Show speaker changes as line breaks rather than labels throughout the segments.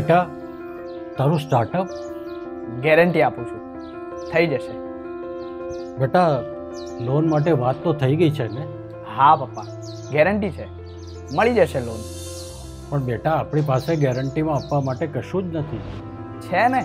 બેટા, તારું startup?
Guarantee આપું છું, થઈ જશે.
બેટા, લોન માટે વાત તો થઈ ગઈ છે ને?
હા પપ્પા, ગેરંટી છે, મળી જશે લોન.
પણ બેટા, આપણી પાસે ગેરંટીમાં આપવા માટે કશું જ નથી.
છે ને,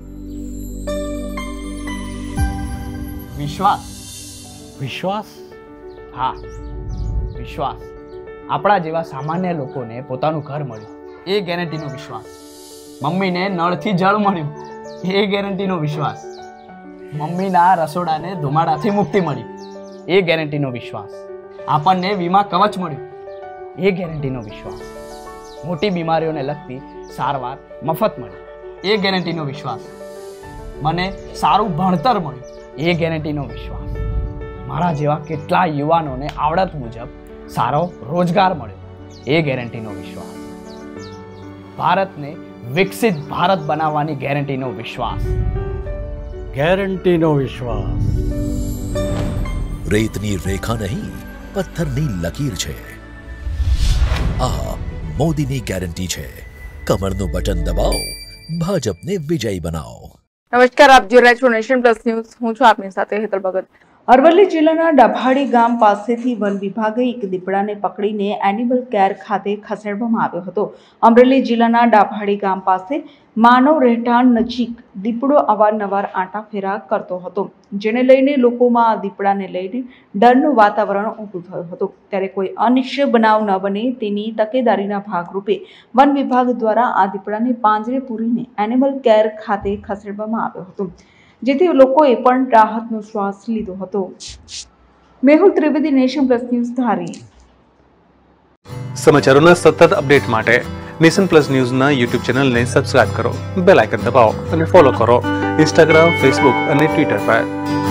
વિશ્વાસ.
વિશ્વાસ?
હા, વિશ્વાસ. આપણા જેવા સામાન્ય લોકોને પોતાનું ઘર મળ્યું, એ ગેરંટીનો વિશ્વાસ. મમ્મીને નળથી જળ મળ્યું, એ ગેરંટીનો વિશ્વાસ. મમ્મીના રસોડાને ધુમાડાથી મુક્તિ મળી, એ ગેરંટીનો વિશ્વાસ. આપણને વીમા કવચ મળ્યું, એ ગેરંટીનો વિશ્વાસ. મોટી બીમારીઓને લગતી સારવાર મફત મળી, એ ગેરંટીનો વિશ્વાસ. મને સારું ભણતર મળ્યું, એ ગેરંટીનો વિશ્વાસ. મારા જેવા કેટલા યુવાનોને આવડત મુજબ સારો રોજગાર મળ્યો, એ ગેરંટીનો વિશ્વાસ. ભારતને વિકસિત ભારત બનાવવાની ગેરંટીનો વિશ્વાસ.
ગેરંટીનો વિશ્વાસ.
રેતની રેખા નહીં, પથ્થરની લકીર છે. આ મોદીની ગેરંટી છે. કમરનું બટન દબાવો, ભાજપને વિજયી બનાવો.
નમસ્કાર, આપ જોઈ રહ્યા છો નેશન પ્લસ ન્યૂઝ. હું છું આપની સાથે હેતલ ભગત. અરવલ્લી જિલ્લાના ડાભાડી ગામ પાસેથી વન વિભાગે એક દીપડાને પકડીને એનિમલ કેર ખાતે ખસેડવામાં આવ્યો હતો. અમરેલી જિલ્લાના ડાભાડી ગામ પાસે માનવ રહેઠાણ નજીક દીપડો અવારનવાર આંટાફેરા કરતો હતો, જેને લઈને લોકોમાં આ દીપડાને લઈને ડરનું વાતાવરણ ઊભું થયું હતું. ત્યારે કોઈ અનિશ્ચય બનાવ ન બને તેની તકેદારીના ભાગરૂપે વન વિભાગ દ્વારા આ દીપડાને પાંજરે પૂરીને એનિમલ કેર ખાતે ખસેડવામાં આવ્યો હતો, જેથી લોકોએ પણ રાહતનો શ્વાસ લીધો હતો. Mehul Trivedi, nation plus news, Dhari.
સમાચારોના સતત અપડેટ માટે નેશન પ્લસ ન્યૂઝના યુટ્યુબ ચેનલને સબસ્ક્રાઇબ કરો, બેલ આઇકન દબાવો અને ફોલો કરો ઇન્સ્ટાગ્રામ, ફેસબુક અને ટ્વિટર પર.